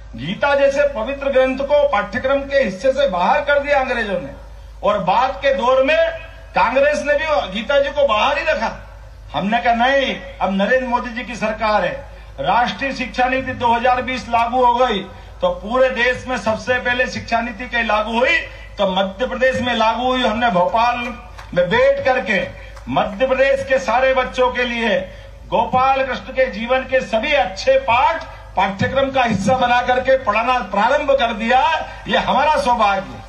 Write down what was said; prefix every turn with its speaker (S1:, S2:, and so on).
S1: गीता जैसे पवित्र ग्रंथ को पाठ्यक्रम के हिस्से से बाहर कर दिया अंग्रेजों ने, और बाद के दौर में कांग्रेस ने भी गीता जी को बाहर ही रखा। हमने कहा नहीं, अब नरेंद्र मोदी जी की सरकार है, राष्ट्रीय शिक्षा नीति 2020 लागू हो गई, तो पूरे देश में सबसे पहले शिक्षा नीति कहीं लागू हुई तो मध्य प्रदेश में लागू हुई। हमने भोपाल में बैठ करके मध्य प्रदेश के सारे बच्चों के लिए गोपाल कृष्ण के जीवन के सभी अच्छे पाठ पाठ्यक्रम का हिस्सा बना करके पढ़ाना प्रारंभ कर दिया। ये हमारा सौभाग्य है।